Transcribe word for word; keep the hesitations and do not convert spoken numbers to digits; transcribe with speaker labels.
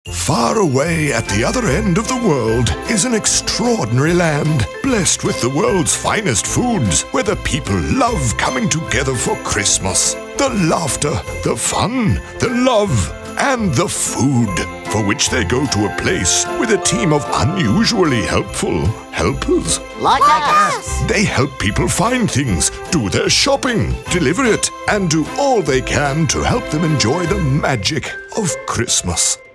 Speaker 1: Far away at the other end of the world is an extraordinary land, blessed with the world's finest foods, where the people love coming together for Christmas. The laughter, the fun, the love, and the food, for which they go to a place with a team of unusually helpful helpers.
Speaker 2: Like us!
Speaker 1: They help people find things, do their shopping, deliver it, and do all they can to help them enjoy the magic of Christmas.